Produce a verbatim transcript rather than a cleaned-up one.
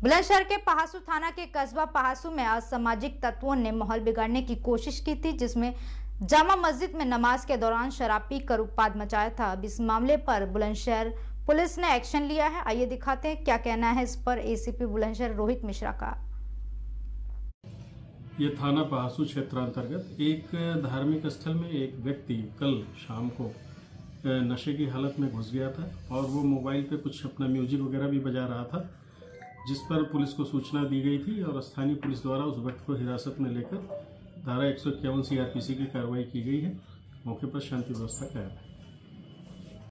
बुलंदशहर के पहासू थाना के कस्बा पहासू में असामाजिक तत्वों ने माहौल बिगाड़ने की कोशिश की थी, जिसमें जामा मस्जिद में नमाज के दौरान शराब पीकर उत्पात मचाया था। अब इस मामले पर बुलंदशहर पुलिस ने एक्शन लिया है। आइए दिखाते हैं क्या कहना है इस पर एसीपी बुलंदशहर रोहित मिश्रा का। ये थाना पहासू क्षेत्र अंतर्गत एक धार्मिक स्थल में एक व्यक्ति कल शाम को नशे की हालत में घुस गया था और वो मोबाइल पे कुछ अपना म्यूजिक वगैरह भी बजा रहा था, जिस पर पुलिस को सूचना दी गई थी और स्थानीय पुलिस द्वारा उस व्यक्ति को हिरासत में लेकर धारा एक सौ इक्यावन सीआरपीसी की कार्रवाई की गई है। मौके पर शांति व्यवस्था कायम है।